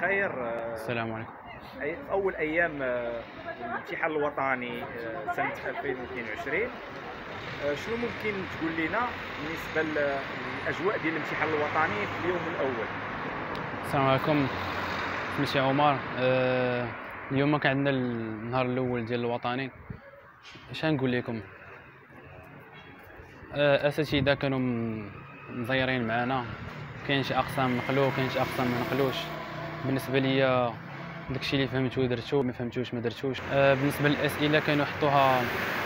بخير. السلام عليكم. في أول أيام الامتحان الوطني سنة 2022، شنو ممكن تقول لنا بالنسبة للأجواء ديال الامتحان الوطني في اليوم الأول؟ السلام عليكم، سميتي عمر. اليوم كان عندنا النهار الاول ديال الوطني. اش غنقول لكم؟ اساتذه كانوا مزيرين معنا. كاين شي اقسام نقلو، كاين شي اقسام ما نقلوش. بالنسبه ليا داكشي اللي فهمتو درتو، ما فهمتوش ما درتوش. بالنسبه للاسئله كانوا يحطوها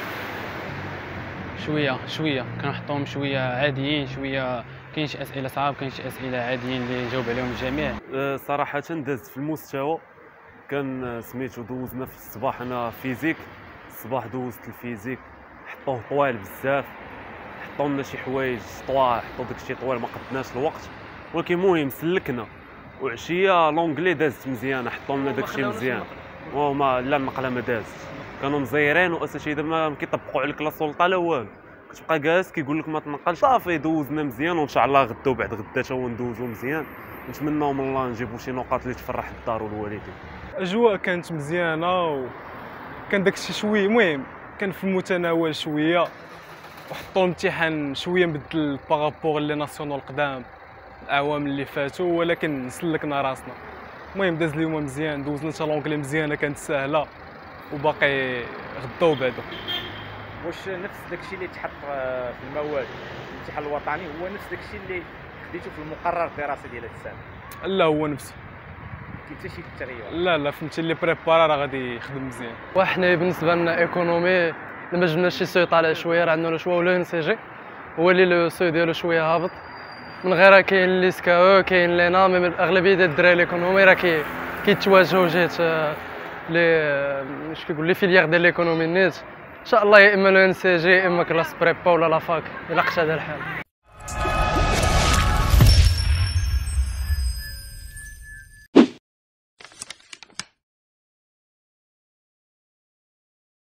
شويه كانوا يحطوهم شويه عاديين، شويه كاين شي اسئله صعاب، كاين شي اسئله عاديين اللي يجاوب عليهم الجميع. صراحه دازت في المستوى. كان سميتو دوزنا في الصباح انا فيزيك. الصباح دوزت الفيزيك، حطوه طوال بزاف، حطوا لنا شي حوايج طوال، حطوا داكشي طوال ما قدناش الوقت، ولكن المهم سلكنا. وعشيه لونجلي دازت مزيانه، حطوا لنا داكشي مزيان. وما لا النقله ما دازت، كانوا مزيرين واساتذه ما كيطبقوا عليك لا سلطه لا والو. كتبقى جالس كيقول لك ما تنقلش. صافي دوزنا مزيان، وان شاء الله غدا وبعد غدا تا هو ندوزو مزيان. نتمناو من الله نجيبو شي نقاط اللي تفرح الدار والوالدين. الاجواء كانت مزيانه، وكان داكشي شويه المهم كان في المتناول شويه، وحطوا الامتحان شويه مبدل بارابور لي ناسيونال القدام الاعوام اللي فاتوا، ولكن سلكنا راسنا. المهم داز اليوم مزيان، دوزنا حتى لونجلي مزيانه كانت ساهله، وباقي غدا وبعدا. واش نفس داكشي اللي تحط في المواد الامتحان الوطني هو نفس داكشي اللي خديتو في المقرر الدراسي ديال هاد السنه؟ لا هو نفسه، كاين حتى شي تغيير؟ لا فهمتي اللي بريبارا راه غادي يخدم مزيان. وحنا بالنسبه لنا ايكونومي ما جبناش شي سوي طالع شويه، راه عندنا شويه ولا ان سي جي هو اللي لو سو ديالو شويه هابط. من غيرها كاين لي سكاو، كاين لينا، مي الاغلبيه ديال الدراري الايكونومي راه كيتواجهوا جهه لي اش كيقول لي فيليير ديال ليكونومي نيت. ان شاء الله يا اما لو ان سي جي، يا اما كلاس بريبا ولا لا فاك، الا قشا هذا الحال.